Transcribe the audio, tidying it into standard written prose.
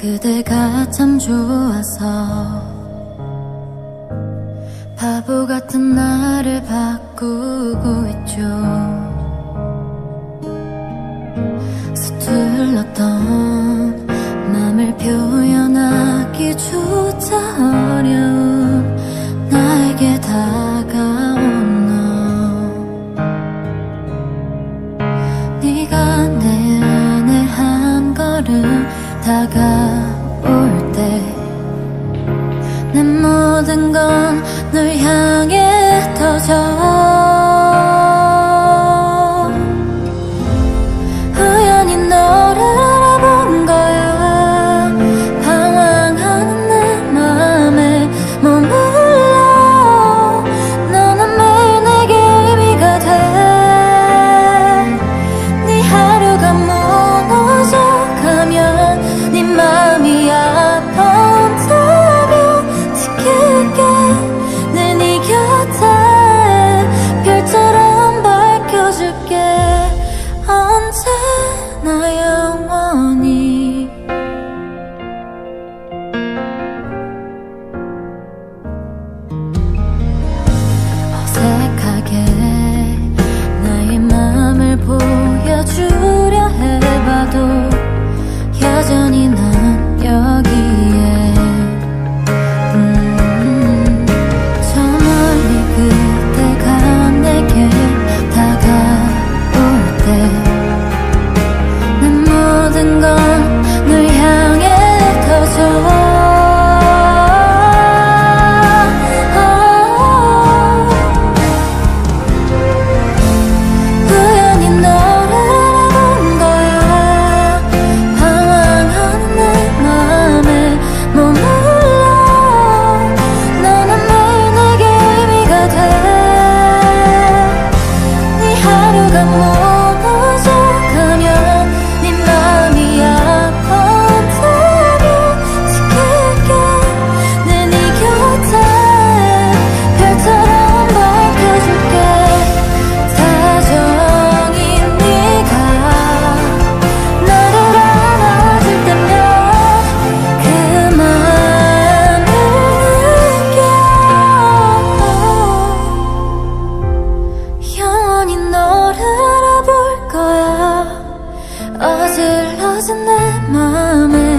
그대가 참 좋아서 바보 같은 나를 바꾸고 있죠. 서툴렀던 맘을 표현하기조차 어려운 나에게 다가온 너. 네가 내 안에 한 걸음 다가올 때 내 모든 건 널 향해 터져. 우연히 너를 알아본 거야. 방황하는 내 맘에 머물러. 너는 매일 내게 의미가 돼. 네 하루가 무너져 가면 네 맘이 아파온다면 지킬게. 늘 네 곁에 별처럼 밝혀줄게. 언제나 영원히. 어색하게 나의 맘을 보여주려 해봐도 여전히 난 여기에. 저 멀리 그대가 내게 다가올 때 내 모든 건 널 향해 터져. 우연히 너를 알아본 거야. 방황하는 내 맘에 머물러. 너는 매일 내게 의미가 돼. 네 하루가 무너져 가면 네 맘이 아파온다면 지킬게. 늘 네 곁에 별처럼 밝혀줄게. 다정히 네가 나를 안아줄 때면 그 마음을 느껴. 영원히 너를 알아볼 거야. 어질러진 내 맘에